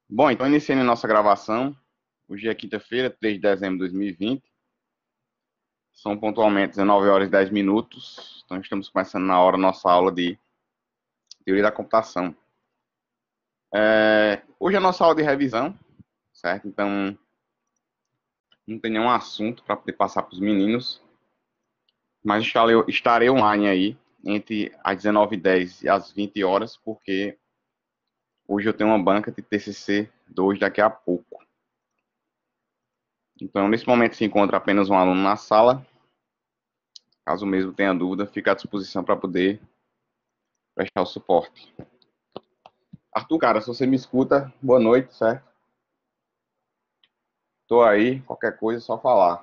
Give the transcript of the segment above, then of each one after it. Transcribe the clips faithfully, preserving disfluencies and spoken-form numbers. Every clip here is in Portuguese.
Bom, então iniciando a nossa gravação. Hoje é quinta-feira, três de dezembro de dois mil e vinte. São pontualmente dezenove horas e dez minutos. Então estamos começando na hora a nossa aula de teoria da computação. É, hoje é a nossa aula de revisão, certo? Então não tem nenhum assunto para poder passar para os meninos. Mas estarei, estarei online aí entre as dezenove e dez e as vinte horas, porque hoje eu tenho uma banca de T C C dois daqui a pouco. Então, nesse momento se encontra apenas um aluno na sala. Caso mesmo tenha dúvida, fica à disposição para poder prestar o suporte. Arthur, cara, se você me escuta, boa noite, certo? Tô aí, qualquer coisa é só falar.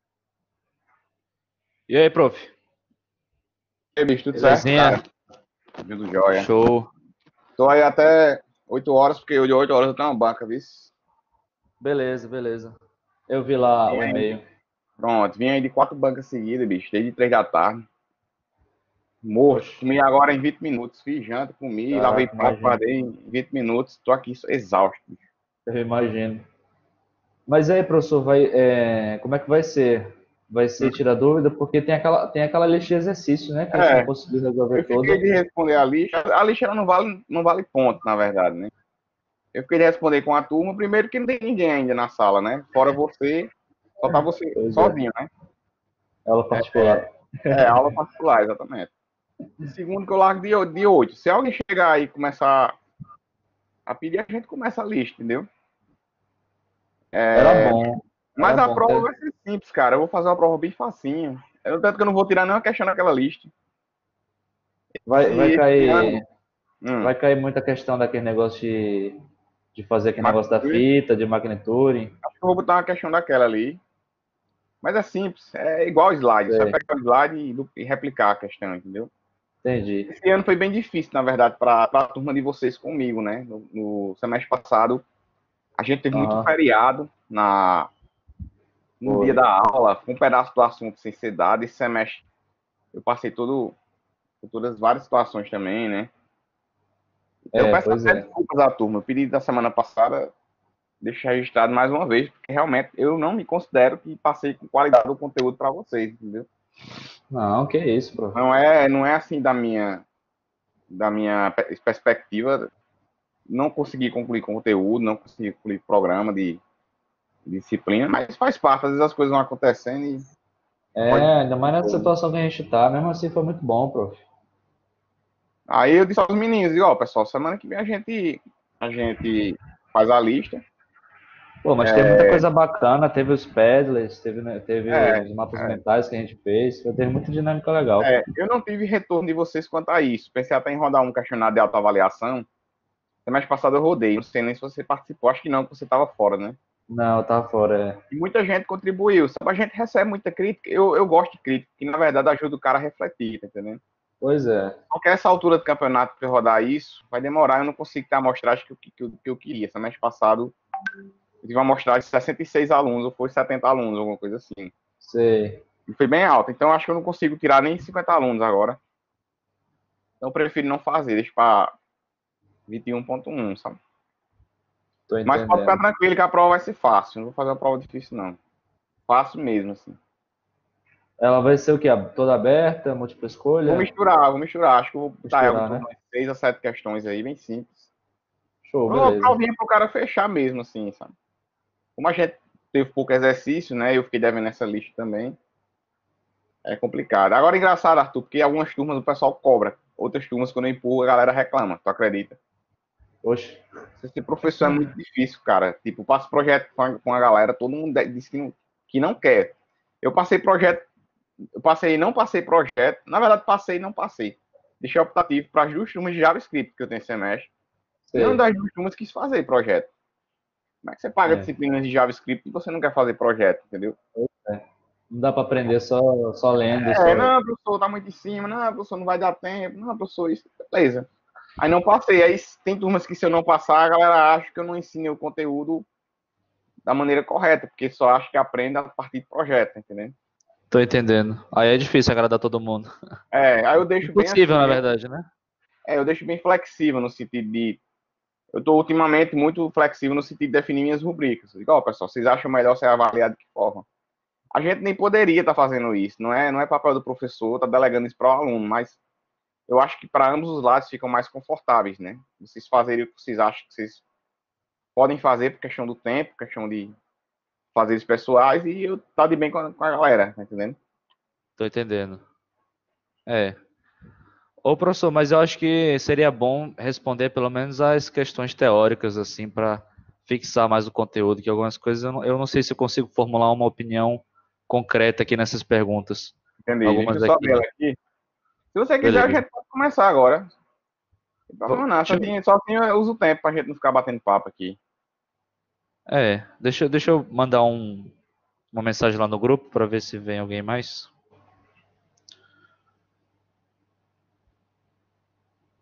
E aí, prof? E aí, bicho, tudo certo, Belezinha? cara? Tudo jóia. Show. Tô aí até oito horas, porque hoje oito horas eu tenho uma banca, viu? Beleza, beleza. Eu vi lá Vim o aí, e-mail. pronto, vim aí de quatro bancas seguidas, bicho, desde três da tarde. Morto. Oxe, Comi agora em vinte minutos. Fiz janta, comi, lavei caraca, prato, imagino. guardei em vinte minutos. Tô aqui exausto. Eu imagino. Mas aí, professor, vai, é, como é que vai ser? Vai ser Hum. tirar dúvida? Porque tem aquela, tem aquela lista de exercício, né? Que a gente não É, conseguiu resolver eu fiquei toda. de responder a lista. A lista ela não vale, não vale ponto, na verdade, né? Eu fiquei de responder com a turma, primeiro que não tem ninguém ainda na sala, né? Fora você, só tá você Pois é. sozinho, né? Aula É, particular. é aula particular, exatamente. E segundo que eu largo de, de oito. Se alguém chegar aí e começar a pedir, a gente começa a lista, entendeu? Era É, bom. Era mas a bom prova ter. vai ser simples, cara. Eu vou fazer uma prova bem facinha. É tanto que eu não vou tirar nenhuma questão daquela lista. Vai, vai Se esse cair, ano. Hum, vai cair muita questão daquele negócio de, de fazer aquele negócio da Magnitude, fita, de magnitude. acho que eu vou botar uma questão daquela ali. Mas é simples, é igual slide. Você vai Sei, pegar o slide e, e replicar a questão, entendeu? entendi. Esse ano foi bem difícil, na verdade, para a turma de vocês comigo, né? No, no semestre passado, a gente teve muito Aham, feriado na, no dia foi. da aula, um pedaço do assunto sem ser dado. Esse semestre eu passei todo, por todas várias situações também, né? Então eu É, peço pois até é. desculpas à turma. Eu pedi da semana passada, deixar registrado mais uma vez, porque realmente eu não me considero que passei com qualidade do conteúdo para vocês, entendeu? Não, que isso, prof. Não é, não é assim da minha, da minha perspectiva, não consegui concluir conteúdo, não consegui concluir programa de, de disciplina, mas faz parte, às vezes as coisas vão acontecendo e pode. É, ainda mais nessa situação que a gente tá, mesmo assim foi muito bom, prof. Aí eu disse aos meninos, ó, pessoal, semana que vem a gente, a gente faz a lista. Pô, mas teve muita coisa bacana, teve os Padlets, teve, né, teve É, os mapas é, mentais que a gente fez, teve muita dinâmica legal. é, eu não tive retorno de vocês quanto a isso. Pensei até em rodar um questionário de autoavaliação. Semestre passado eu rodei, não sei nem se você participou, acho que não, porque você estava fora, né? Não, eu tava fora, é. E muita gente contribuiu, sabe? A gente recebe muita crítica, eu, eu gosto de crítica, que na verdade ajuda o cara a refletir, tá entendendo? Pois é. Porque essa altura do campeonato para rodar isso, vai demorar, eu não consigo ter a amostragem que eu, que, eu, que eu queria. Semestre passado, eu tive uma amostragem de sessenta e seis alunos, ou foi setenta alunos, alguma coisa assim. Sei. E foi bem alta, então acho que eu não consigo tirar nem cinquenta alunos agora. Então eu prefiro não fazer, deixa para vinte e um ponto um, sabe? Tô Mas pode ficar entendendo. tranquilo que a prova vai ser fácil, não vou fazer uma prova difícil, não. Fácil mesmo, assim. Ela vai ser o quê? Toda aberta, múltipla Vou escolha? misturar, vou misturar. Acho que eu vou botar algo em Misturar, torno né? de seis a sete questões aí, bem simples. Show, Uma beleza. provinha pro cara fechar mesmo, assim, sabe? Como a gente teve pouco exercício, né? Eu fiquei devendo essa lista também. É complicado. Agora, engraçado, Arthur, porque algumas turmas o pessoal cobra. Outras turmas, quando eu empurro, a galera reclama. Tu acredita? Oxe. Ser professor é muito difícil, cara. Tipo, passo projeto com a, com a galera, todo mundo diz que não, que não quer. Eu passei projeto, eu passei não passei projeto. Na verdade, passei e não passei. Deixei optativo para as duas turmas de JavaScript que eu tenho esse semestre. Nenhuma Sei. das duas turmas quis fazer projeto. Como é que você paga É. disciplinas de JavaScript e você não quer fazer projeto, entendeu? É. Não dá pra aprender só, só lendo, É, só. não, professor, tá muito em cima, não, professor, não vai dar tempo, não, professor, isso, beleza. Aí não passei, aí tem turmas que se eu não passar, a galera acha que eu não ensino o conteúdo da maneira correta, porque só acha que aprende a partir de projeto, entendeu? Tô entendendo. Aí é difícil agradar todo mundo. É, aí eu deixo bem assim Impossível, na mesmo, verdade, né? é, eu deixo bem flexível no sentido de, eu tô ultimamente muito flexível no sentido de definir minhas rubricas. Igual, pessoal, vocês acham melhor ser avaliado de que forma? A gente nem poderia estar tá fazendo isso, não é, não é papel do professor estar tá delegando isso para o aluno, mas eu acho que para ambos os lados ficam mais confortáveis, né? Vocês fazerem o que vocês acham que vocês podem fazer por questão do tempo, questão de fazeres pessoais, e eu tá de bem com a, com a galera, tá entendendo? Tô entendendo. É. Ô, professor, mas eu acho que seria bom responder pelo menos as questões teóricas, assim, para fixar mais o conteúdo, que algumas coisas eu não, eu não sei se eu consigo formular uma opinião concreta aqui nessas perguntas. Entendi. Deixa eu Algumas só ver ela aqui. aqui. Se você quiser, a Beleza. gente pode começar agora. Não tem problema Vou- não, só deixa eu- tinha, só tinha, eu uso o tempo pra gente não ficar batendo papo aqui. é, deixa, eu- deixa eu mandar um, uma mensagem lá no grupo para ver se vem alguém mais.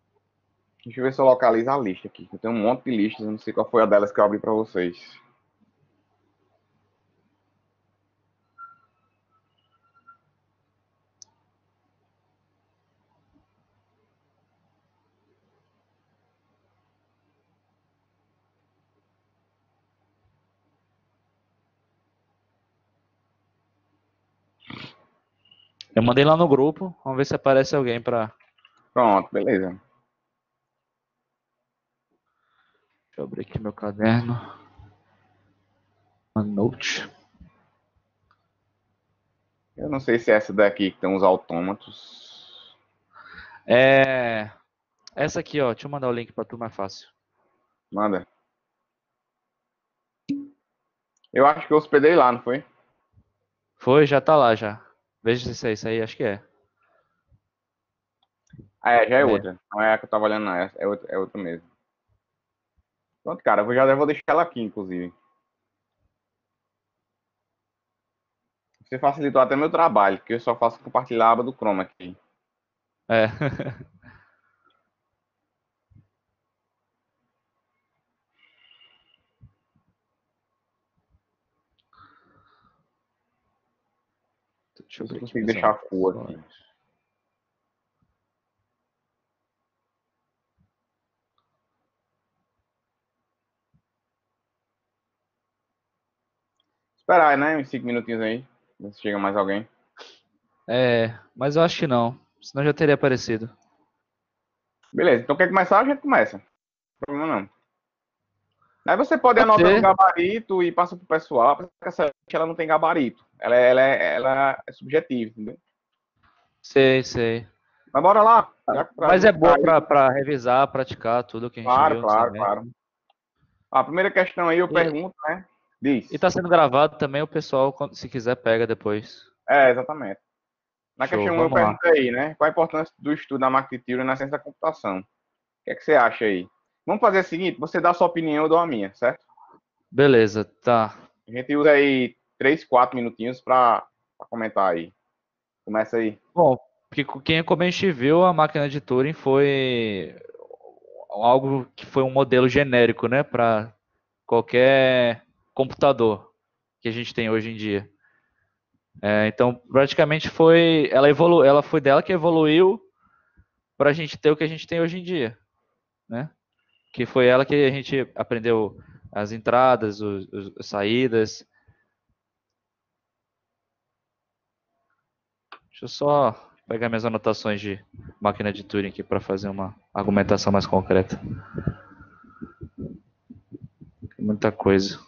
Deixa eu ver se eu localizo a lista aqui. Eu tenho um monte de listas, eu não sei qual foi a delas que eu abri para vocês. Eu mandei lá no grupo, vamos ver se aparece alguém para. Pronto, beleza. Deixa eu abrir aqui meu caderno. OneNote. Eu não sei se é essa daqui que tem os autômatos. É. Essa aqui, ó. Deixa eu mandar o link para tu mais fácil. Manda. Eu acho que eu hospedei lá, não foi? Foi, já tá lá já. Veja se é isso aí, acho que é. Ah, é, já é É. outra. Não é a que eu tava olhando, não. É é outra, é outra mesmo. Pronto, cara, eu já vou deixar ela aqui, inclusive. Você facilitou até meu trabalho, porque eu só faço compartilhar a aba do Chrome aqui. É. Deixa eu Não sei abrir se eu aqui consigo minhas deixar full aqui. anotações. Esperar, né? Uns cinco minutinhos aí. Ver se chega mais alguém. É, mas eu acho que não. Senão já teria aparecido. Beleza, então quer começar? A gente começa. Não tem problema não. Aí você pode Pode anotar no ser. gabarito e passa pro pessoal, porque essa lista ela não tem gabarito. Ela, é- ela, é, ela é subjetiva, entendeu? Sei, sei. Mas bora lá, já pra Mas é iniciar boa aí. pra, pra revisar, praticar tudo que a gente Claro, viu nessa claro, rede. claro. A primeira questão aí eu E, pergunto, né? e Diz. tá sendo gravado também, o pessoal, quando- se quiser, pega depois. É, exatamente. Na Show, questão um eu vamos lá. perguntei, né? Qual a importância do estudo da marketing theory na ciência da computação? O que é que você acha aí? Vamos fazer o seguinte, você dá a sua opinião, eu dou a minha, certo? Beleza, tá. A gente usa aí três, quatro minutinhos para comentar aí. Começa aí. Bom, porque quem, como a gente viu, a máquina de Turing foi algo que foi um modelo genérico, né, para qualquer computador que a gente tem hoje em dia. É, então, praticamente foi, ela evolu, ela foi dela que evoluiu para a gente ter o que a gente tem hoje em dia, né? Que foi ela que a gente aprendeu as entradas, os, os, as saídas. Deixa eu só pegar minhas anotações de máquina de Turing aqui para fazer uma argumentação mais concreta. Muita coisa.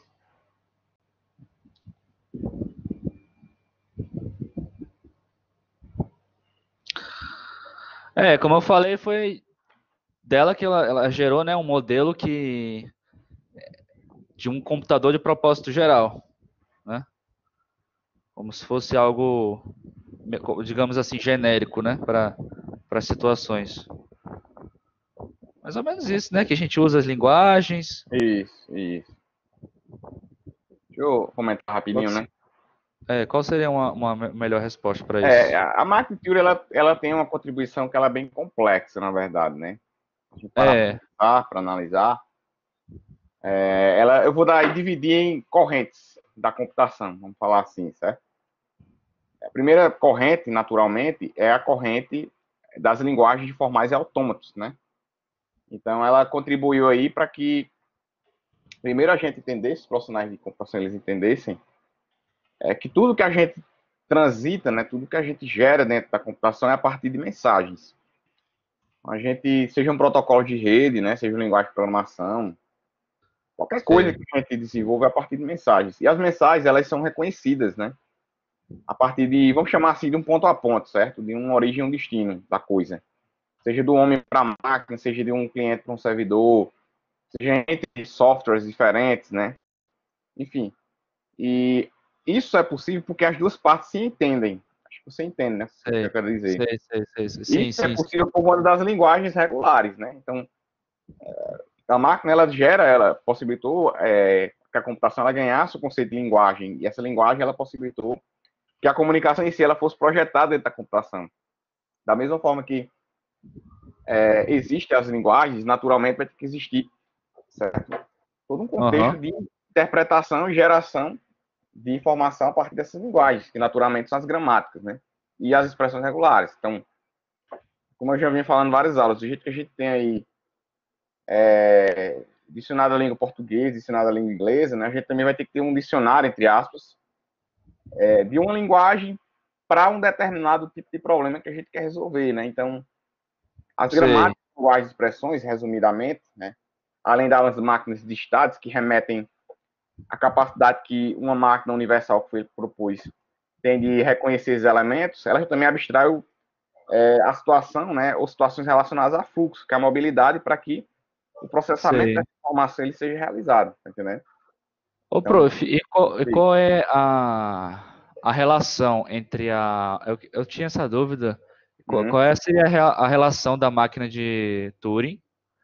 É, como eu falei, foi dela que ela, ela gerou, né, um modelo que de um computador de propósito geral, né? Como se fosse algo, digamos assim, genérico, né, para para situações. Mais ou menos isso, né, que a gente usa as linguagens. Isso, isso. Deixa eu comentar rapidinho, né? É, qual seria uma, uma melhor resposta para É, isso? a marketing theory, ela, ela tem uma contribuição que ela é bem complexa, na verdade, né? A gente parar para É, pensar, para analisar. É, ela, eu vou dar e dividir em correntes da computação, vamos falar assim, certo? A primeira corrente, naturalmente, é a corrente das linguagens formais e autômatos, né? Então, ela contribuiu aí para que, primeiro, a gente entendesse, os profissionais de computação eles entendessem, é que tudo que a gente transita, né, tudo que a gente gera dentro da computação é a partir de mensagens. A gente, seja um protocolo de rede, né, seja uma linguagem de programação, qualquer coisa sei. que a gente desenvolve é a partir de mensagens. E as mensagens, elas são reconhecidas, né, a partir de, vamos chamar assim, de um ponto a ponto, certo? De uma origem e um destino da coisa. Seja do homem para a máquina, seja de um cliente para um servidor, seja entre softwares diferentes, né? Enfim. E isso é possível porque as duas partes se entendem. Acho que você entende, né? O que Sei, eu quero dizer. sei, sei, sei, sei. Isso Sim, é sim, sim. possível por conta das linguagens regulares, né? Então, a máquina, ela gera, ela possibilitou é, que a computação ela ganhasse o conceito de linguagem. E essa linguagem, ela possibilitou que a comunicação em si ela fosse projetada dentro da computação. Da mesma forma que é, existem as linguagens, naturalmente vai ter que existir, certo? Todo um contexto Aham. de interpretação e geração de informação a partir dessas linguagens, que naturalmente são as gramáticas, né? E as expressões regulares. Então, como eu já vim falando em várias aulas, do jeito que a gente tem aí é, dicionário da língua portuguesa, dicionário da língua inglesa, né? A gente também vai ter que ter um dicionário, entre aspas, é, de uma linguagem para um determinado tipo de problema que a gente quer resolver, né? Então, as Sei, gramáticas, linguagens e expressões, resumidamente, né? Além das máquinas de estados que remetem à capacidade que uma máquina universal que foi propôs tem de reconhecer esses elementos, ela também abstrai o, é, a situação, né, ou situações relacionadas a fluxo, que é a mobilidade, para que o processamento sei. dessa informação ele seja realizado, tá entendendo? Ô, Então, prof, e qual, e sim. qual é a, a relação entre a. Eu, eu tinha essa dúvida. Qual, Uhum. qual é, seria a, rea- a relação da máquina de Turing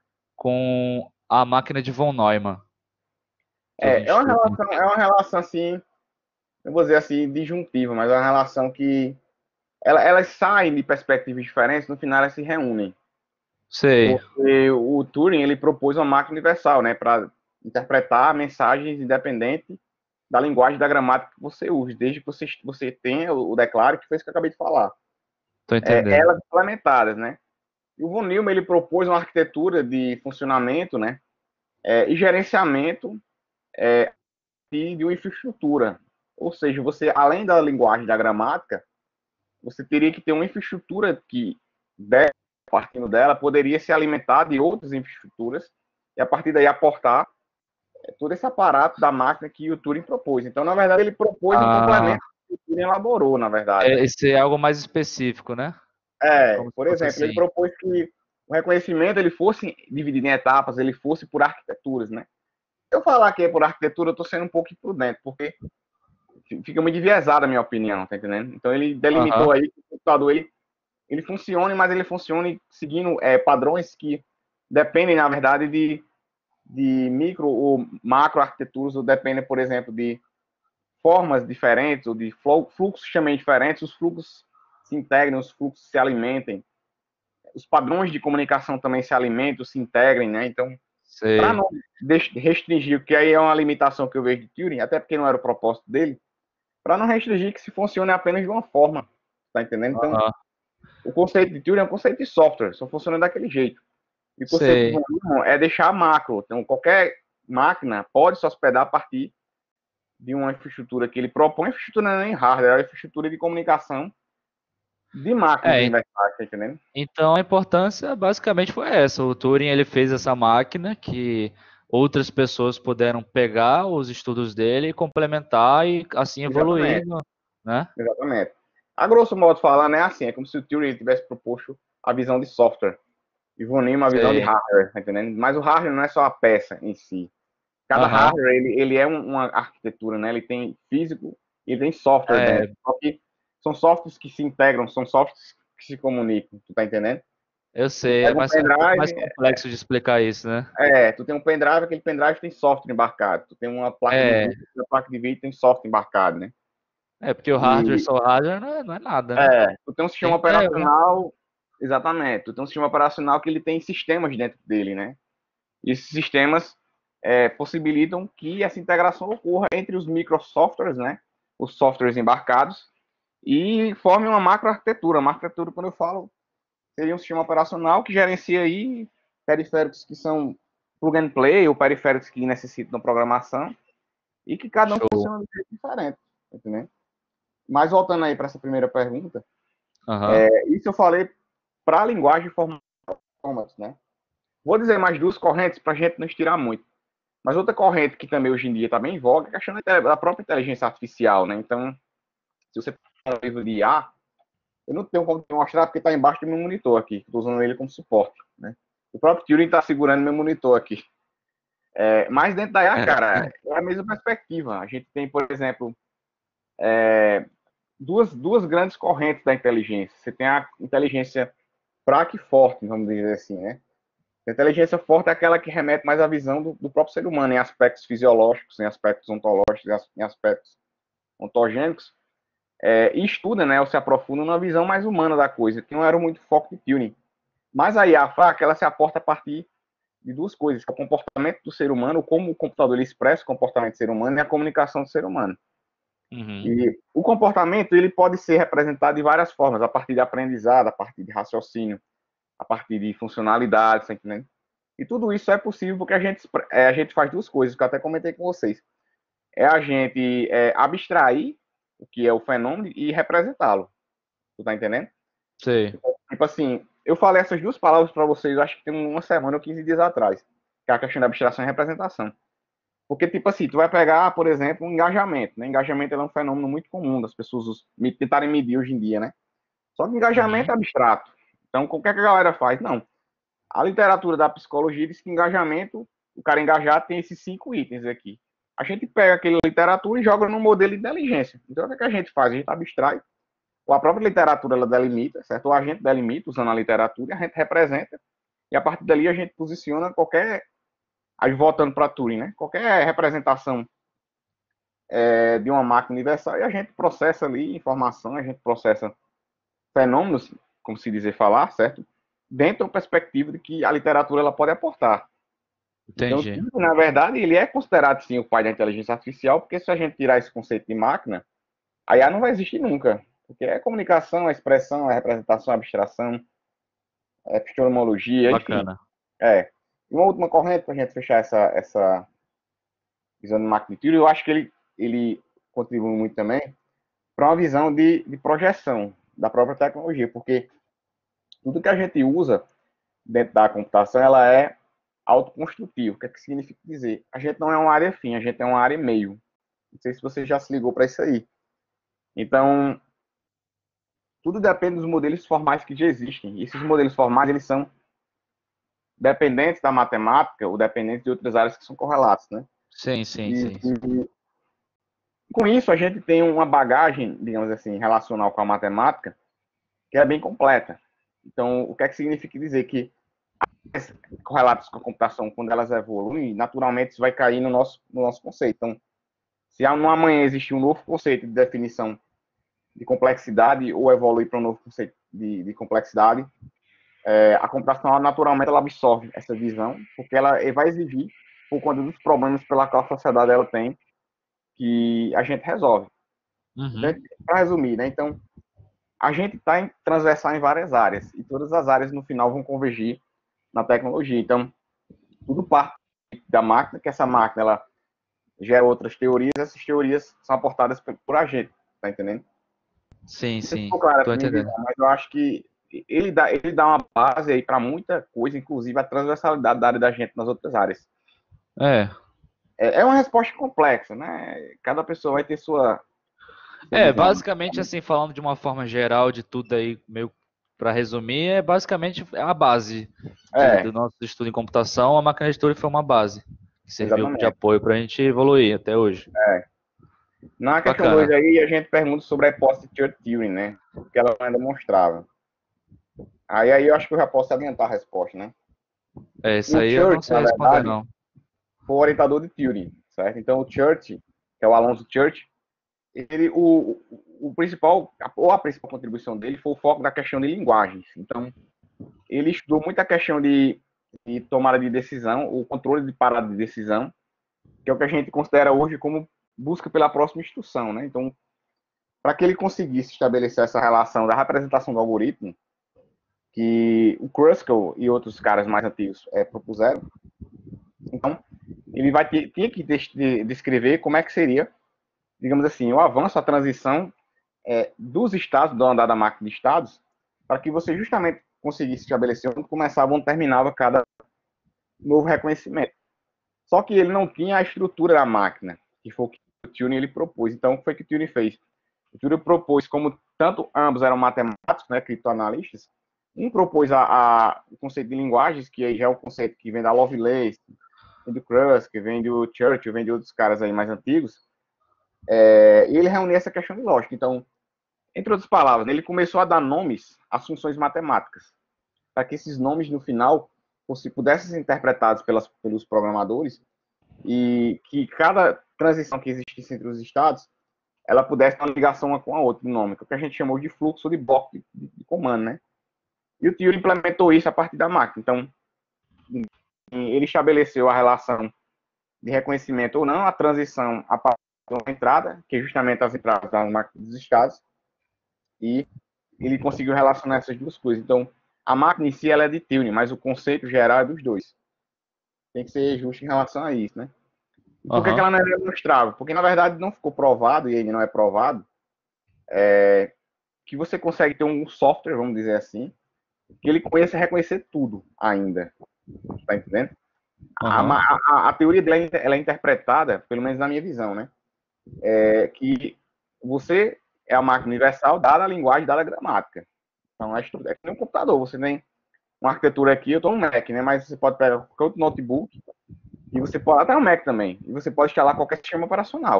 com a máquina de von Neumann, que a É, gente é uma estuda? relação, é uma relação assim, eu vou dizer assim, disjuntiva, mas é uma relação que ela, elas saem de perspectivas diferentes, no final elas se reúnem. Sei, Porque o Turing ele propôs uma máquina universal, né, para interpretar mensagens independente da linguagem da gramática que você use, desde que você, você tenha o declaro, que foi isso que eu acabei de falar. tô É, entendendo. elas implementadas, né? E o von Neumann ele propôs uma arquitetura de funcionamento, né, é, e gerenciamento de, de uma infraestrutura. Ou seja, você, além da linguagem da gramática, você teria que ter uma infraestrutura que, partindo dela, poderia se alimentar de outras infraestruturas e, a partir daí, aportar todo esse aparato da máquina que o Turing propôs. Então, na verdade, ele propôs um Ah, complemento que o Turing elaborou, na verdade, é, né? esse é algo mais específico, né? É, Como se por fosse exemplo, ele assim. propôs que o reconhecimento ele fosse dividido em etapas, ele fosse por arquiteturas, né? Se eu falar que é por arquitetura, eu estou sendo um pouco imprudente, porque fica muito enviesada a minha opinião, tá entendendo? Então, ele delimitou Aham, aí que o computador ele, ele funcione, mas ele funcione seguindo é, padrões que dependem, na verdade, de, de micro ou macro arquiteturas, ou dependem, por exemplo, de formas diferentes, ou de fluxos também diferentes, os fluxos se integrem, os fluxos se alimentem, os padrões de comunicação também se alimentam, se integrem, né? Então, para sei. não restringir, que aí é uma limitação que eu vejo de Turing, até porque não era o propósito dele, para não restringir que se funcione apenas de uma forma, tá entendendo? Então, Aham, o conceito de Turing é um conceito de software, só funciona daquele jeito. E o conceito de sei. volume é deixar macro. Então, qualquer máquina pode se hospedar a partir de uma infraestrutura que ele propõe, infraestrutura não é nem hardware, é a infraestrutura de comunicação de máquinas É, universais, tá entendendo? então a importância basicamente foi essa. O Turing ele fez essa máquina que outras pessoas puderam pegar os estudos dele e complementar e assim evoluir, Exatamente, né? exatamente. A grosso modo falando, é assim, é como se o Turing tivesse proposto a visão de software e o Neumann a visão de Sei. hardware, tá entendendo? Mas o hardware não é só a peça em si. Cada Aham. hardware, ele, ele é um, uma arquitetura, né? Ele tem físico e ele tem software É, dentro. Só que são softwares que se integram, são softwares que se comunicam, tu tá entendendo? eu Tu sei, é, pega um mais, é um pouco mais pendrive, complexo de explicar isso, né? é, tu tem um pendrive, aquele pendrive tem software embarcado. Tu tem uma placa de É, vídeo, a placa de vídeo tem software embarcado, né? é porque o hardware E, só o hardware não é, não é nada, né? é, tu tem um sistema Tem que ter um. operacional, exatamente, tu tem um sistema operacional que ele tem sistemas dentro dele, né? E esses sistemas é, possibilitam que essa integração ocorra entre os microsoftwares, né? Os softwares embarcados, e forme uma macroarquitetura. Macroarquitetura, quando eu falo, seria um sistema operacional que gerencia aí periféricos que são plug and play, ou periféricos que necessitam de programação, e que cada um Show. funciona de um jeito diferente, entendeu? Mas voltando aí para essa primeira pergunta, Aham. é, isso eu falei para a linguagem formal, né? Vou dizer mais duas correntes para a gente não estirar muito. Mas outra corrente que também hoje em dia está bem em voga é a questão da própria inteligência artificial, né? Então, se você pegar um livro de I A, eu não tenho como te mostrar porque está embaixo do meu monitor aqui. Estou usando ele como suporte, né? O próprio Turing está segurando meu monitor aqui. É, mas dentro da I A, cara, é a mesma perspectiva. A gente tem, por exemplo, é, duas, duas grandes correntes da inteligência. Você tem a inteligência fraca e forte, vamos dizer assim, né? A inteligência forte é aquela que remete mais à visão do, do próprio ser humano, em aspectos fisiológicos, em aspectos ontológicos, em aspectos ontogênicos, é, e estuda, né, ou se aprofunda numa visão mais humana da coisa, que não era muito foco de Turing. Mas a I A fraca, ela se aporta a partir de duas coisas, que é o comportamento do ser humano, como o computador ele expressa o comportamento do ser humano e a comunicação do ser humano. Uhum. E o comportamento ele pode ser representado de várias formas, a partir de aprendizado, a partir de raciocínio, a partir de funcionalidades, tá entendendo? E tudo isso é possível porque a gente, é, a gente faz duas coisas, que eu até comentei com vocês. É a gente é, abstrair o que é o fenômeno e representá-lo. Tu tá entendendo? Sei. Tipo assim, eu falei essas duas palavras para vocês, acho que tem uma semana ou quinze dias atrás, que é a questão da abstração e representação. Porque, tipo assim, tu vai pegar, por exemplo, um engajamento, né? Engajamento é um fenômeno muito comum das pessoas tentarem medir hoje em dia, né? Só que engajamento Uhum. é abstrato. Então, o que, é que a galera faz? Não. A literatura da psicologia diz que engajamento, o cara engajado tem esses cinco itens aqui. A gente pega aquela literatura e joga num modelo de inteligência. Então, o que, é que a gente faz? A gente abstrai, ou a própria literatura ela delimita, certo? Ou a gente delimita usando a literatura, a gente representa, e a partir dali a gente posiciona qualquer, aí voltando para Turing, né? Qualquer representação é, de uma máquina universal e a gente processa ali informação, a gente processa fenômenos, como se dizer falar, certo? Dentro da perspectiva de que a literatura ela pode aportar. Então, Entendi. na verdade, ele é considerado sim o pai da inteligência artificial, porque se a gente tirar esse conceito de máquina, a I A não vai existir nunca. Porque é comunicação, é expressão, é representação, é abstração, é epistemologia, enfim. Bacana. É. E uma última corrente para a gente fechar essa, essa visão de máquina de tiro, eu acho que ele, ele contribui muito também para uma visão de, de projeção da própria tecnologia, porque tudo que a gente usa dentro da computação, ela é autoconstrutivo. O que é que significa dizer? A gente não é uma área fim, a gente é uma área meio. Não sei se você já se ligou para isso aí. Então, tudo depende dos modelos formais que já existem. E esses modelos formais, eles são dependentes da matemática ou dependentes de outras áreas que são correlatas, né? Sim, sim, E, sim, sim. e com isso, a gente tem uma bagagem, digamos assim, relacional com a matemática, que é bem completa. Então, o que é que significa dizer? Que correlatas com a computação, quando elas evoluem, naturalmente isso vai cair no nosso, no nosso conceito. Então, se amanhã existir um novo conceito de definição de complexidade ou evoluir para um novo conceito de, de complexidade, é, a computação naturalmente ela absorve essa visão, porque ela vai exigir, por conta dos problemas pela qual a sociedade ela tem, que a gente resolve. Então, Uhum. para resumir, né? Então, a gente está transversal em várias áreas, e todas as áreas no final vão convergir na tecnologia. Então, tudo parte da máquina, que essa máquina ela gera outras teorias, essas teorias são aportadas por a gente, tá entendendo? Sim, Não sei se sim. ficou claro Tô essa minha entendendo. visão, mas eu acho que ele dá, ele dá uma base aí para muita coisa, inclusive a transversalidade da área da gente nas outras áreas. É. É, é uma resposta complexa, né? Cada pessoa vai ter sua, sua É, visão. basicamente assim, falando de uma forma geral de tudo aí, meio para resumir, é basicamente é a base de- do É, nosso estudo em computação. A máquina de Turing foi uma base que serviu de exatamente. apoio para a gente evoluir até hoje. É. Na questão dois Bacana. aí, a gente pergunta sobre a hipótese de Church-Turing, né? O que ela ainda demonstrava. Aí, aí eu acho que eu já posso adiantar a resposta, né? É, isso O aí eu não Church, sei na responder, verdade, não. foi o orientador de Turing, certo? Então, o Church, que é o Alonso Church, ele, o, o, o principal, ou a principal contribuição dele foi o foco da questão de linguagens. Então, ele estudou muito a questão de, de tomada de decisão, o controle de parada de decisão, que é o que a gente considera hoje como busca pela próxima instrução, né? Então, para que ele conseguisse estabelecer essa relação da representação do algoritmo, que o Kruskal e outros caras mais antigos é, propuseram, então, ele vai ter, tinha que descrever como é que seria, digamos assim, o avanço, a transição é, dos estados, do andar da máquina de estados, para que você justamente conseguisse estabelecer onde começava, onde terminava cada novo reconhecimento. Só que ele não tinha a estrutura da máquina, que foi o que o Turing ele propôs. Então, o que foi que o Turing fez? O Turing propôs, como tanto ambos eram matemáticos, né, criptoanalistas, um propôs a, a, o conceito de linguagens, que aí já é um conceito que vem da Lovelace, vem do Kruskal, vem do Churchill, vem de outros caras aí mais antigos, é, e ele reunia essa questão de lógica. Então, entre outras palavras, ele começou a dar nomes às funções matemáticas, para que esses nomes, no final, pudessem ser interpretados pelas, pelos programadores e que cada transição que existisse entre os estados, ela pudesse ter uma ligação uma com a outra, no nome, que é o que a gente chamou de fluxo de bloco de, de, de comando, né? E o Turing implementou isso a partir da máquina. Então, ele estabeleceu a relação de reconhecimento ou não, a transição a partir da entrada, que é justamente as entradas das máquinas dos estados, e ele conseguiu relacionar essas duas coisas. Então, a máquina em si ela é de Turing, mas o conceito geral é dos dois. Tem que ser justo em relação a isso, né? E por que, Aham. que ela não é demonstrável? Porque, na verdade, não ficou provado, e ainda não é provado, é, que você consegue ter um software, vamos dizer assim, que ele conheça reconhecer tudo ainda. Tá entendendo? A, Aham. a, a teoria dela ela é interpretada, pelo menos na minha visão, né? É que você é a máquina universal dada a linguagem, dada a gramática. Então, é que nem um computador. Você tem uma arquitetura aqui, eu estou no Mac, né? Mas você pode pegar qualquer outro notebook e você pode até um Mac também. E você pode instalar qualquer sistema operacional.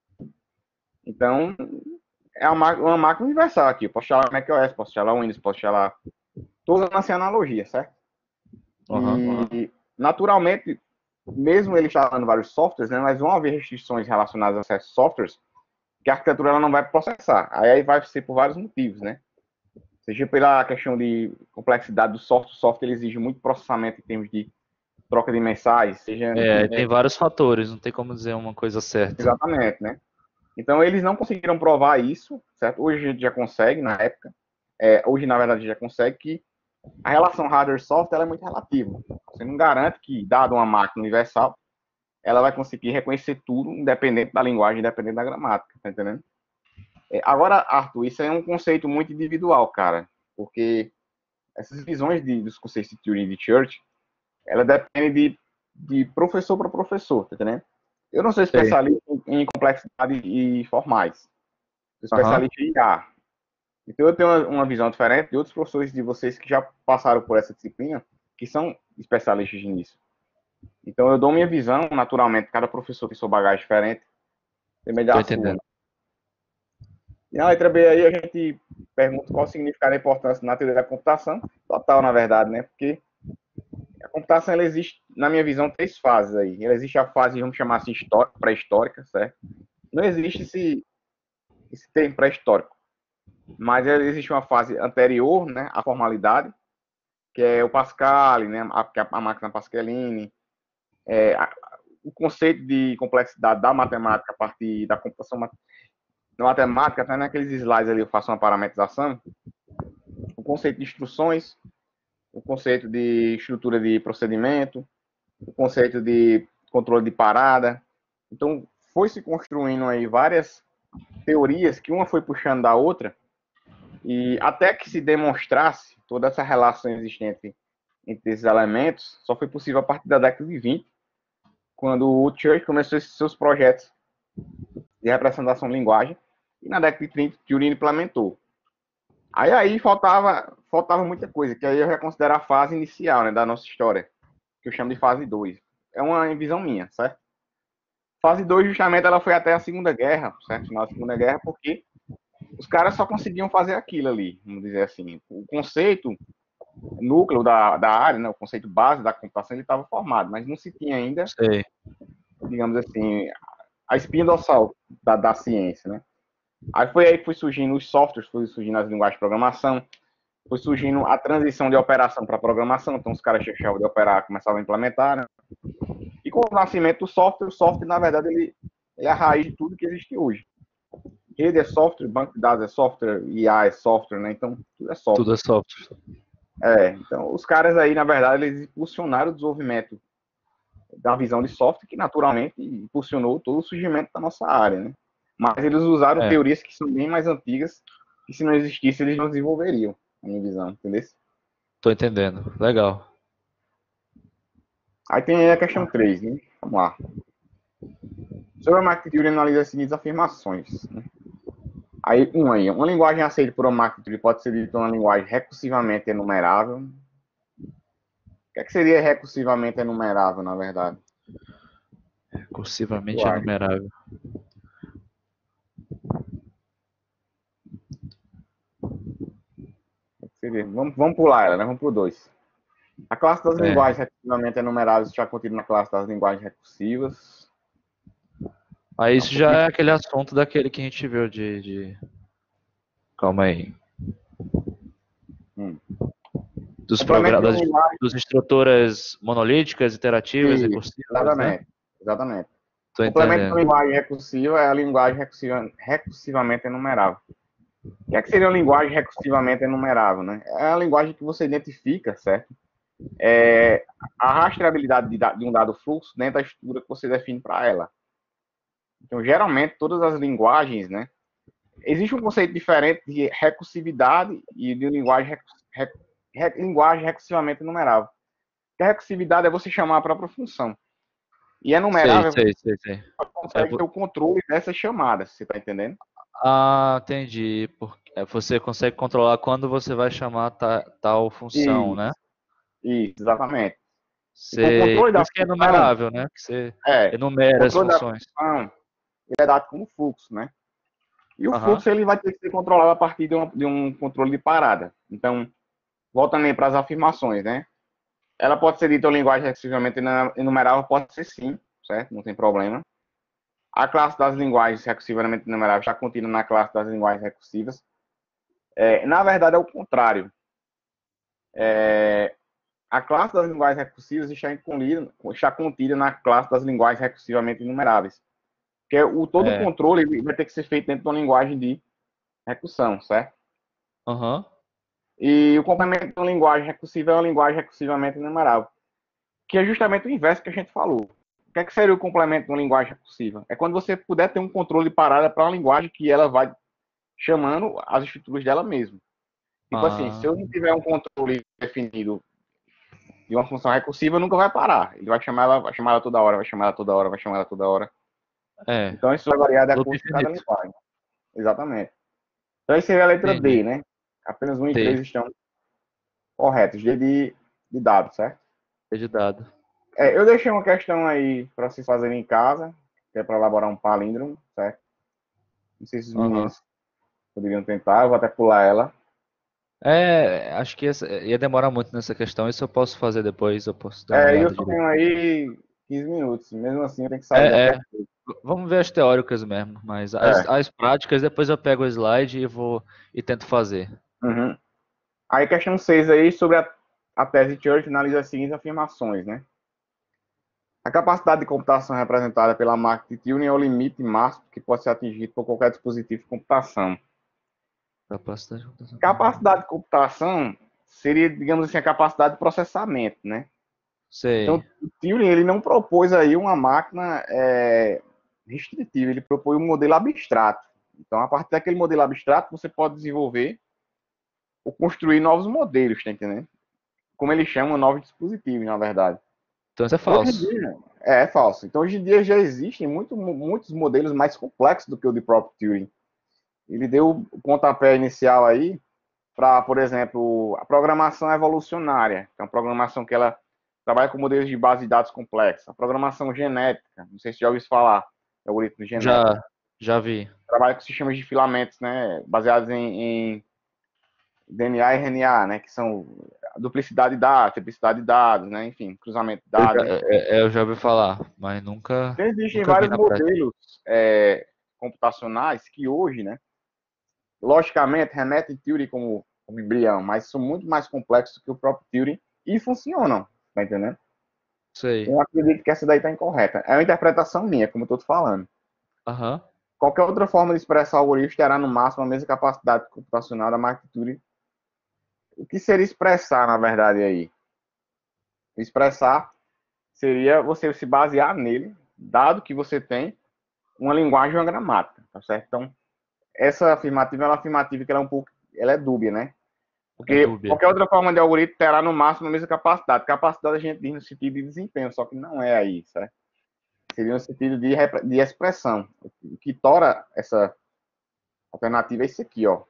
Então, é uma, uma máquina universal aqui. Eu posso instalar macOS, posso instalar Windows, posso instalar todas nessa analogia, certo? Aham. E, naturalmente, mesmo ele instalando vários softwares, né, mas vão haver restrições relacionadas a certos softwares que a arquitetura ela não vai processar. Aí vai ser por vários motivos, né? Seja pela questão de complexidade do software, o software ele exige muito processamento em termos de troca de mensagens, seja, É, enfim, tem vários fatores, não tem como dizer uma coisa certa. exatamente, né? Então eles não conseguiram provar isso, certo? Hoje a gente já consegue, na época, é, hoje na verdade já consegue que a relação hardware-software é muito relativa. Você não garante que, dado uma máquina universal, ela vai conseguir reconhecer tudo, independente da linguagem, independente da gramática, tá entendendo? É, agora, Arthur, isso é um conceito muito individual, cara, porque essas visões de, dos conceitos de Turing e de Church, ela depende de, de professor para professor, tá entendendo? Eu não sou Sei. especialista em complexidade e formais, sou Aham. especialista em I A. Então eu tenho uma, uma visão diferente de outros professores de vocês que já passaram por essa disciplina, que são especialistas nisso. Então eu dou minha visão, naturalmente, cada professor tem sua bagagem diferente, tem melhor Tô a sua, né? entendendo. E na letra B aí a gente pergunta qual o significado e a importância na teoria da computação, total, na verdade, né? Porque a computação, ela existe, na minha visão, três fases aí. Ela existe a fase, vamos chamar assim, histórica, pré-histórica, certo? Não existe esse, esse termo pré-histórico, mas existe uma fase anterior, né, à formalidade, que é o Pascal, né, a, a máquina Pascaline, é, a, o conceito de complexidade da matemática a partir da computação da matemática, até naqueles slides ali eu faço uma parametrização, o conceito de instruções, o conceito de estrutura de procedimento, o conceito de controle de parada. Então, foi se construindo aí várias teorias que uma foi puxando da outra, e até que se demonstrasse toda essa relação existente entre esses elementos, só foi possível a partir da década de vinte, quando o Church começou esses seus projetos de representação de linguagem, e na década de trinta, Turing implementou. Aí aí faltava, faltava muita coisa, que aí eu já considero a fase inicial, né, da nossa história, que eu chamo de fase dois. É uma visão minha, certo? Fase dois justamente, ela foi até a Segunda Guerra, certo? Final da Segunda Guerra, porque os caras só conseguiam fazer aquilo ali, vamos dizer assim. O conceito núcleo da, da área, né, o conceito base da computação, ele estava formado, mas não se tinha ainda, Sei. digamos assim, a espinha dorsal da, da ciência, né? Aí foi aí que foi surgindo os softwares, foi surgindo as linguagens de programação, foi surgindo a transição de operação para programação, então os caras deixavam de operar, começavam a implementar, né? E com o nascimento do software, o software, na verdade, ele, ele é a raiz de tudo que existe hoje. Rede é software, banco de dados é software, I A é software, né? Então, tudo é Tudo software. é software. É, então, os caras aí, na verdade, eles impulsionaram o desenvolvimento da visão de software, que naturalmente impulsionou todo o surgimento da nossa área, né? Mas eles usaram É, teorias que são bem mais antigas, que se não existisse, eles não desenvolveriam, na minha visão, entendeu? tô entendendo. Legal. Aí tem a questão três, né? Vamos lá. Sobre a máquina de Turing analisa as seguintes afirmações, né? Aí, um aí, uma linguagem aceita por uma máquina de Turing pode ser dita uma linguagem recursivamente enumerável. O que, é que seria recursivamente enumerável, na verdade? Cursivamente Linguagem. enumerável. O que seria? Vamos, vamos pular ela, né? Vamos pro dois. A classe das É. linguagens recursivamente enumeráveis está contida na classe das linguagens recursivas. Aí Não, isso já é aquele assunto daquele que a gente viu de, de... Calma aí. hum. dos Complemento de programas, uma das, linguagem. dos estruturas monolíticas, iterativas, Isso, recursivas, né? exatamente. Exatamente. Tô Complemento de uma entendendo. linguagem recursiva é a linguagem recursiva, recursivamente enumerável. O que é que seria uma linguagem recursivamente enumerável, né? É a linguagem que você identifica, certo? É a rastreabilidade de, de um dado fluxo dentro da estrutura que você define para ela. Então, geralmente, todas as linguagens, né? Existe um conceito diferente de recursividade e de linguagem, rec, rec, linguagem recursivamente enumerável. Porque a recursividade é você chamar a própria função. E Sei, enumerável, sei, sei, sei. você É, consegue ter o controle dessas chamadas, você está entendendo? ah, entendi. Porque você consegue controlar quando você vai chamar ta- tal função, né? Isso, isso, exatamente. Então, o Sei. controle Por da isso que é função, enumerável, né? Que você é, o enumera as controle da funções. função, ele é dado como fluxo, né? E o Aham. fluxo, ele vai ter que ser controlado a partir de um, de um controle de parada. Então, voltando aí para as afirmações, né? Ela pode ser dita em linguagem recursivamente enumerável, pode ser sim, certo? Não tem problema. A classe das linguagens recursivamente enumeráveis está contida na classe das linguagens recursivas. É, na verdade, é o contrário. É, a classe das linguagens recursivas está contida, está contida na classe das linguagens recursivamente enumeráveis. Porque o, todo o É. controle vai ter que ser feito dentro de uma linguagem de recursão, certo? Aham. E o complemento de uma linguagem recursiva é uma linguagem recursivamente enumerável, que é justamente o inverso que a gente falou. O que, é que seria o complemento de uma linguagem recursiva? É quando você puder ter um controle de parada para uma linguagem que ela vai chamando as estruturas dela mesma. Tipo assim, se Ah, eu não tiver um controle definido de uma função recursiva, nunca vai parar. Ele vai chamar ela, vai chamar ela toda hora, vai chamar ela toda hora, vai chamar ela toda hora. é. Então isso vai variar de Loop acordo com cada infinito. linguagem. Exatamente. Então isso seria a letra Entendi. D, né? Apenas um e T. três estão corretos. D de, de dado, certo? T de dado. É, eu deixei uma questão aí para vocês fazerem em casa, que é para elaborar um palíndromo, certo? Não sei se os Aham. meninos poderiam tentar, eu vou até pular ela. É, acho que essa- ia demorar muito nessa questão. Isso eu posso fazer depois, eu posso dar uma É, e eu olhada só direito. tenho aí quinze minutos, mesmo assim eu tenho que sair É, daqui é. a pouco. Vamos ver as teóricas mesmo, mas as, É. as práticas depois eu pego o slide e vou e tento fazer. Uhum. Aí questão seis aí sobre a, a tese de Church analisa as seguintes afirmações, né? A capacidade de computação representada pela máquina de Turing é o limite máximo que pode ser atingido por qualquer dispositivo de computação. Capacidade de computação. Capacidade de computação seria, digamos assim, a capacidade de processamento, né? Sei. Então, o Turing ele não propôs aí uma máquina é, restritiva, ele propôs um modelo abstrato. Então, a partir daquele modelo abstrato, você pode desenvolver ou construir novos modelos, tá entendendo? Como eles chamam, novos dispositivos, na verdade. Então isso é Hoje em falso. dia, é, é falso. Então, hoje em dia já existem muito, muitos modelos mais complexos do que o de próprio Turing. Ele deu o pontapé inicial aí para, por exemplo, a programação evolucionária, que é uma programação que ela trabalha com modelos de base de dados complexos. A programação genética, não sei se já ouviu falar, algoritmo genético. Já, já vi. Trabalha com sistemas de filamentos, né, baseados em, em D N A e R N A, né, que são duplicidade de dados, triplicidade de dados, né, enfim, cruzamento de Eu já, dados, enfim. é- é, eu já ouvi falar, mas nunca, Então, existem nunca vi vários na prática. modelos é, computacionais que hoje, né, logicamente, remetem Turing como, como embrião, mas são muito mais complexos que o próprio Turing e funcionam, tá entendendo? Sei. Eu acredito que essa daí está incorreta. É uma interpretação minha, como eu estou te falando. Aham. Qualquer outra forma de expressar o algoritmo terá no máximo a mesma capacidade computacional da máquina de Turing. O que seria expressar, na verdade, aí? Expressar seria você se basear nele, dado que você tem uma linguagem e uma gramática, tá certo? Então, essa afirmativa é uma afirmativa que ela é um pouco, ela é dúbia, né? É Porque dúbia. qualquer outra forma de algoritmo terá no máximo a mesma capacidade. Capacidade a gente diz no sentido de desempenho, só que não é aí, certo? Seria no sentido de, de expressão. O que torna essa alternativa é isso aqui, ó.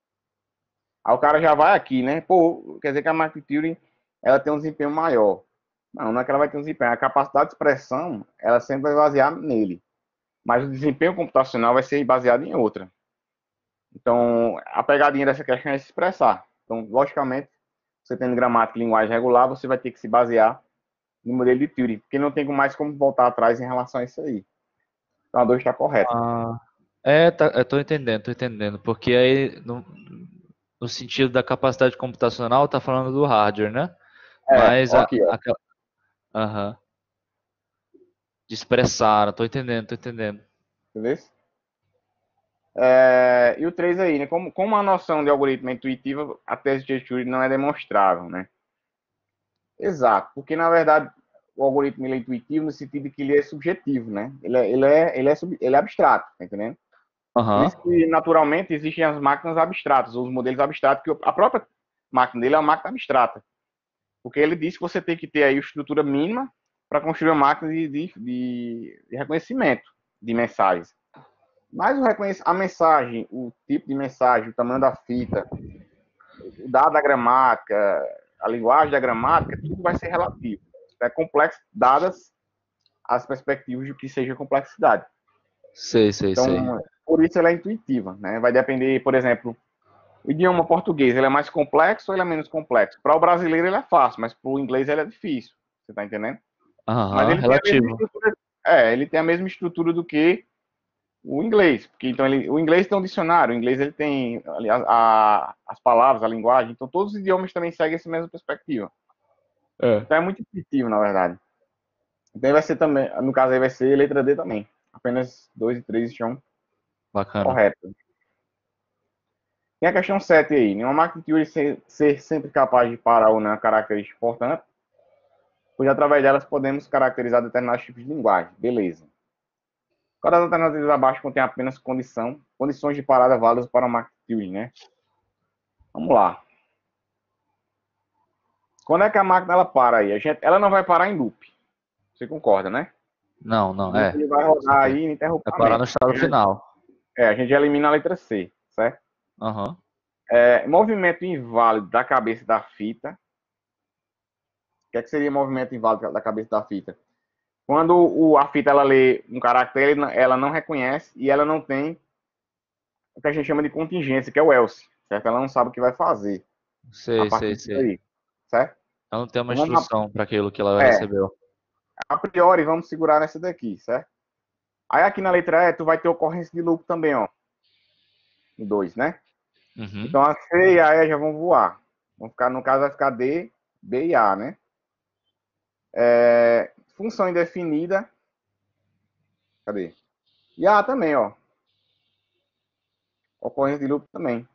Aí o cara já vai aqui, né? Pô, quer dizer que a máquina de Turing ela tem um desempenho maior. Não, não é que ela vai ter um desempenho. A capacidade de expressão, ela sempre vai basear nele. Mas o desempenho computacional vai ser baseado em outra. Então, a pegadinha dessa questão é se expressar. Então, logicamente, você tendo gramática e linguagem regular, você vai ter que se basear no modelo de Turing, porque não tem mais como voltar atrás em relação a isso aí. Então, a dois está correta. Ah, é, tá, eu tô entendendo, tô entendendo. Porque aí, não- no sentido da capacidade computacional, tá falando do hardware, né? É, Mas ó a, aqui, ó. a, aham, de expressar, tô entendendo, tô entendendo. Entendeu? É, e o três aí, né? Como, como a noção de algoritmo é intuitiva, a tese de Turing não é demonstrável, né? Exato, porque na verdade o algoritmo ele é intuitivo no sentido de que ele é subjetivo, né? Ele é, ele é, ele é, sub, ele é abstrato, tá entendendo? Por Aham, isso que naturalmente existem as máquinas abstratas, os modelos abstratos, que a própria máquina dele é uma máquina abstrata. Porque ele diz que você tem que ter aí a estrutura mínima para construir uma máquina de, de, de, de reconhecimento de mensagens. Mas o reconhec a mensagem, o tipo de mensagem, o tamanho da fita, o dado da gramática, a linguagem da gramática, tudo vai ser relativo. É complexo, dadas as perspectivas de que seja complexidade. sei, sei, sei. Então, por isso ela é intuitiva, né? Vai depender, por exemplo, o idioma português, ele é mais complexo ou ele é menos complexo? Para o brasileiro ele é fácil, mas para o inglês ele é difícil. Você está entendendo? Mas Aham, ele tem a mesma relativo. estrutura, é, ele tem a mesma estrutura do que o inglês, porque então ele, o inglês tem um dicionário, o inglês ele tem ali, a, a, as palavras, a linguagem, então todos os idiomas também seguem essa mesma perspectiva. É. Então é muito intuitivo, na verdade. Então vai ser também, no caso aí vai ser letra D também. Apenas dois e três estão Bacana. corretos. Tem a questão sete aí. Nenhuma máquina de Turing ser, ser sempre capaz de parar ou não é característica importante, pois através delas podemos caracterizar determinados tipos de linguagem. Beleza. Cada alternativa abaixo contém apenas condição, condições de parada válidas para a máquina de Turing, né? Vamos lá. Quando é que a máquina ela para aí? A gente, ela não vai parar em loop. Você concorda, né? Não, O não, loop é. ele vai Com rodar certeza. aí Vai parar no ininterruptamente. estado final. É, a gente elimina a letra C, certo? Aham. É, movimento inválido da cabeça da fita. O que, é que seria movimento inválido da cabeça da fita? Quando o, a fita ela lê um caractere, ela não reconhece e ela não tem o que a gente chama de contingência, que é o else, certo? Ela não sabe o que vai fazer a Sei, partir sei, disso sei. aí, certo? Ela não tem uma Então vamos instrução para aquilo que ela a, é, recebeu. a priori vamos segurar nessa daqui, certo? Aí aqui na letra E tu vai ter ocorrência de loop também, ó, no dois, né? Uhum. Então a C e a E já vão voar. Vão ficar, no caso vai ficar D, B e A, né? É, função indefinida, cadê? E A também, ó. Ocorrência de loop também.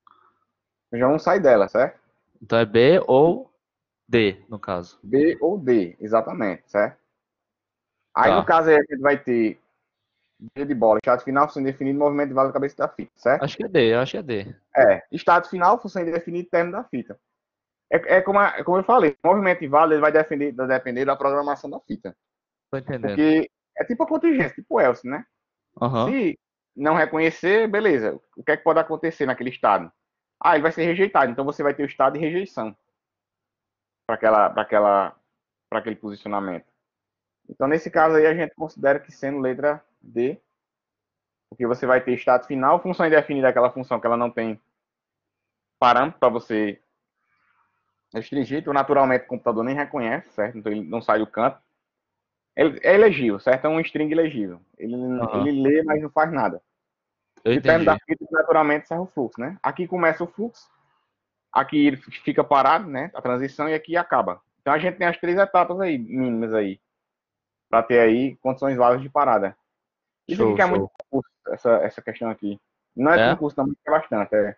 Já não sai dela, certo? Então é B ou D, no caso. B ou D, exatamente, certo? Aí no Tá. caso aí a gente vai ter D de bola, estado final, função indefinida, movimento de válvula da cabeça da fita, certo? Acho que é D, acho que é D. É, estado final, função indefinida, término da fita. É, é, como, a, é como eu falei, o movimento de válvula ele vai depender, depender da programação da fita. Tô entendendo. Porque é tipo a contingência, tipo o else, né? Aham. Se não reconhecer, beleza. O que é que pode acontecer naquele estado? Ah, ele vai ser rejeitado. Então você vai ter o estado de rejeição para aquela, para aquela, para aquele posicionamento. Então nesse caso aí a gente considera que sendo letra D, porque você vai ter estado final, função indefinida é aquela função que ela não tem parâmetro para você restringir, então naturalmente o computador nem reconhece, certo? Então ele não sai do canto. Ele é elegível, certo? É um string elegível. Ele, Aham. ele lê, mas não faz nada. Eu E o término da entendi. fita, naturalmente, serve o fluxo, né? Aqui começa o fluxo, aqui ele fica parado, né? A transição, e aqui acaba. Então a gente tem as três etapas aí, mínimas aí, para ter aí condições válidas de parada. Isso aqui Show, que é muito show. concurso, essa, essa questão aqui. Não é É? concurso, não, mas é bastante. É.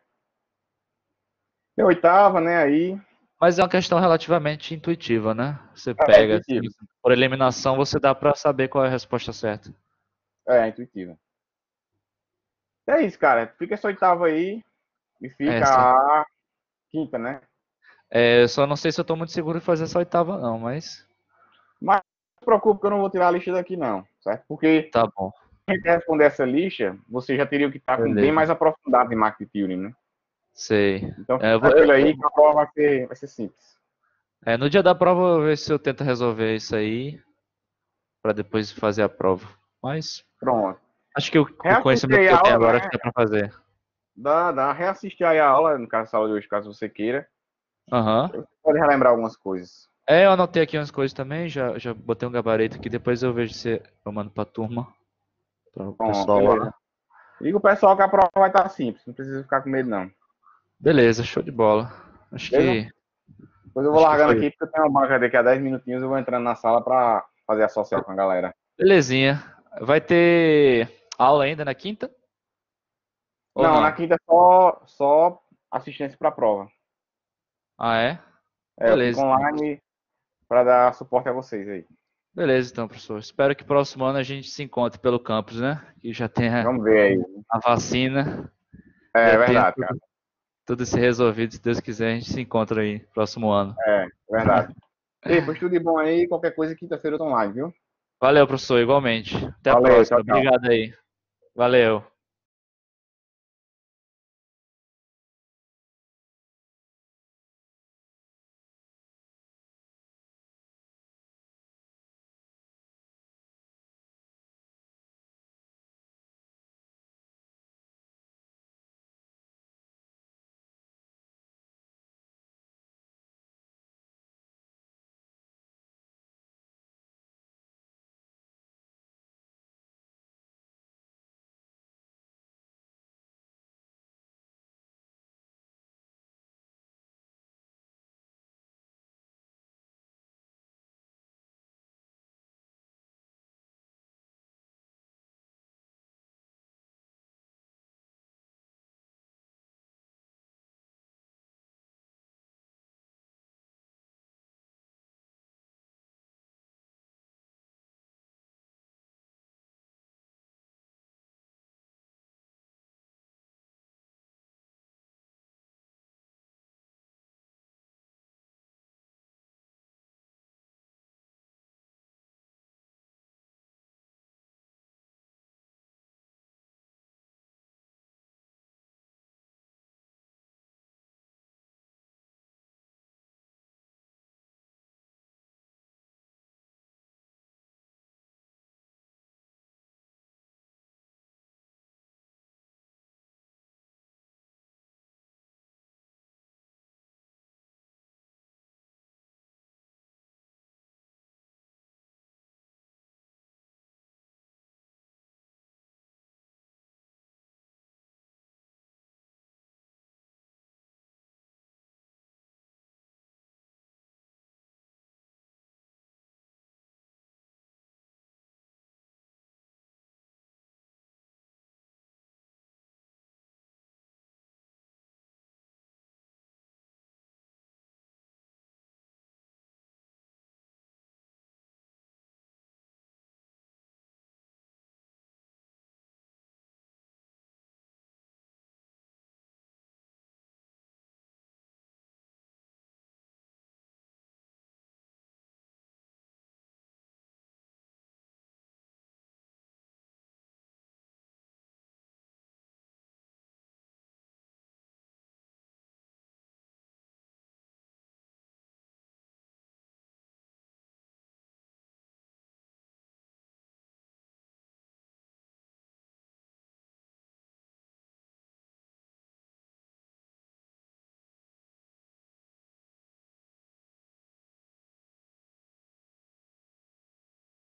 Tem oitava, né? Aí. Mas é uma questão relativamente intuitiva, né? Você É, é pega, assim, intuitivo. por eliminação, você dá pra saber qual é a resposta certa. É, é intuitivo. É isso, cara. Fica essa oitava aí e fica Essa. a quinta, né? É, só não sei se eu tô muito seguro de fazer essa oitava, não, mas Mas não se preocupe que eu não vou tirar a lista daqui, não, certo? Porque tá bom. se a gente responder essa lista, você já teria que estar com bem Beleza. mais aprofundado em marketing Turing, né? Sei. Então, É, eu vou- aquilo eu- aí que a prova vai ser, vai ser simples. é, no dia da prova eu vou ver se eu tento resolver isso aí pra depois fazer a prova. Mas Pronto. acho que o, o Reassiste conhecimento aí que a eu tenho aula, agora acho né? que dá pra fazer. Dá, dá. Reassiste aí a aula, no caso da aula de hoje, caso você queira. Aham. Você pode relembrar algumas coisas. É, eu anotei aqui umas coisas também, já, já botei um gabarito aqui, depois eu vejo se eu mando pra turma, para o Pronto, pessoal lá. beleza. Diga o pessoal que a prova vai estar simples, não precisa ficar com medo, não. Beleza, show de bola. Acho Beleza? que, Depois eu vou acho que largando foi. aqui, porque eu tenho uma banca daqui a dez minutinhos, eu vou entrando na sala pra fazer a social com a galera. Belezinha. Vai ter aula ainda na quinta? Ou Não, na não? quinta é só, só assistência pra prova. Ah, é? É, eu fico Beleza, então. online pra dar suporte a vocês aí. Beleza, então, professor. Espero que próximo ano a gente se encontre pelo campus, né? Que já tenha Vamos ver aí. a vacina, É já tenha verdade, cara. tudo, tudo isso resolvido. Se Deus quiser, a gente se encontra aí próximo ano. É, verdade. Ei, pois tudo de bom aí. Qualquer coisa, quinta-feira eu tô online, viu? Valeu, professor, igualmente. Até a Valeu, próxima. tchau, tchau. Obrigado aí. Valeu.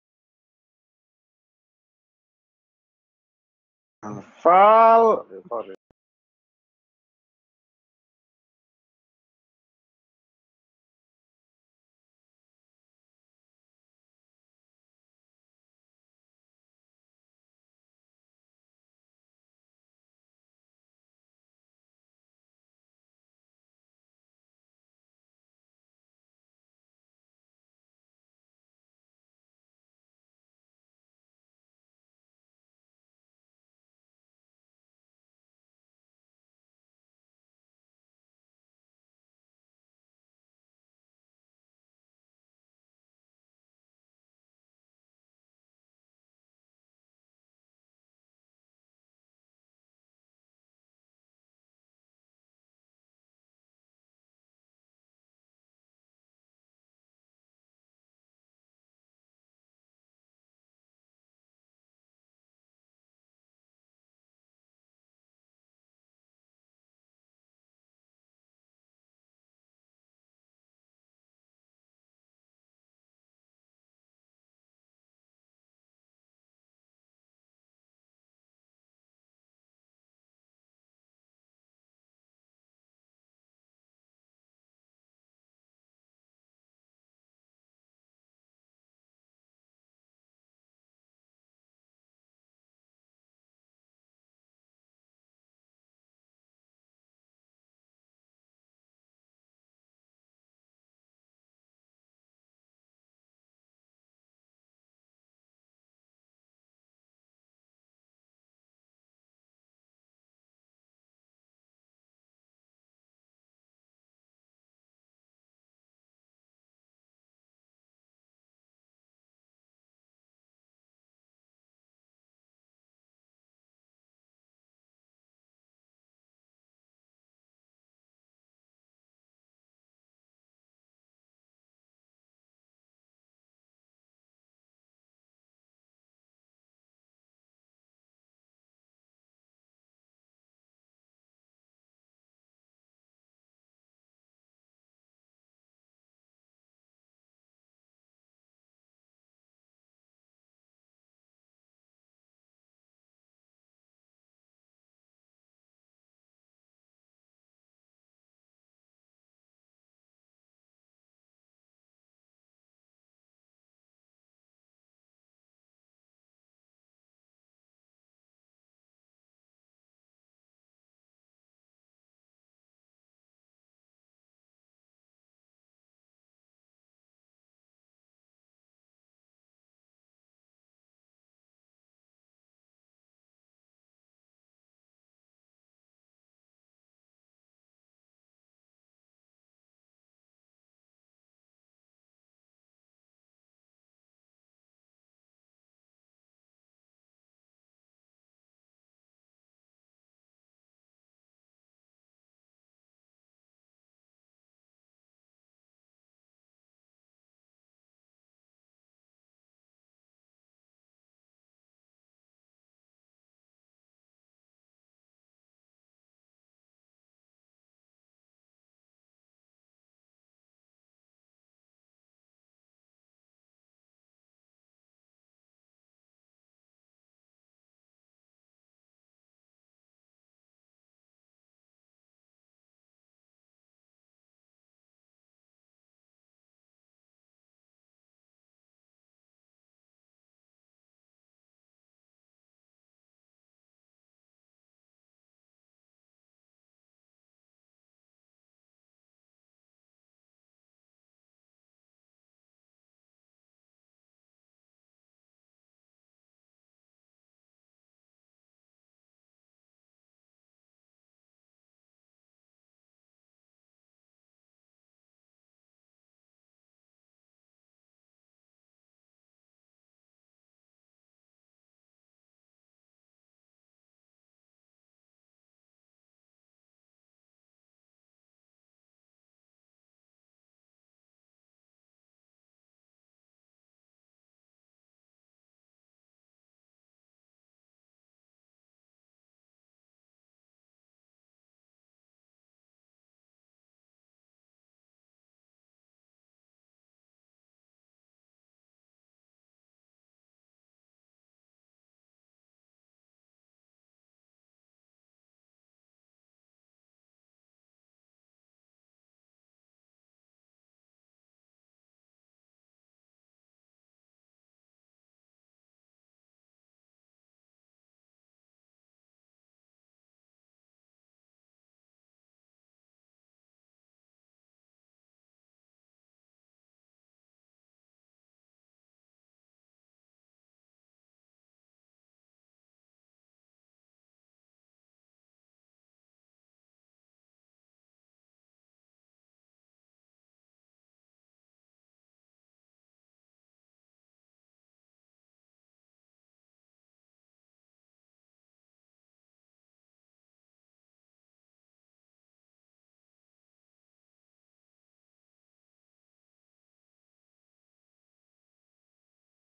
Fala.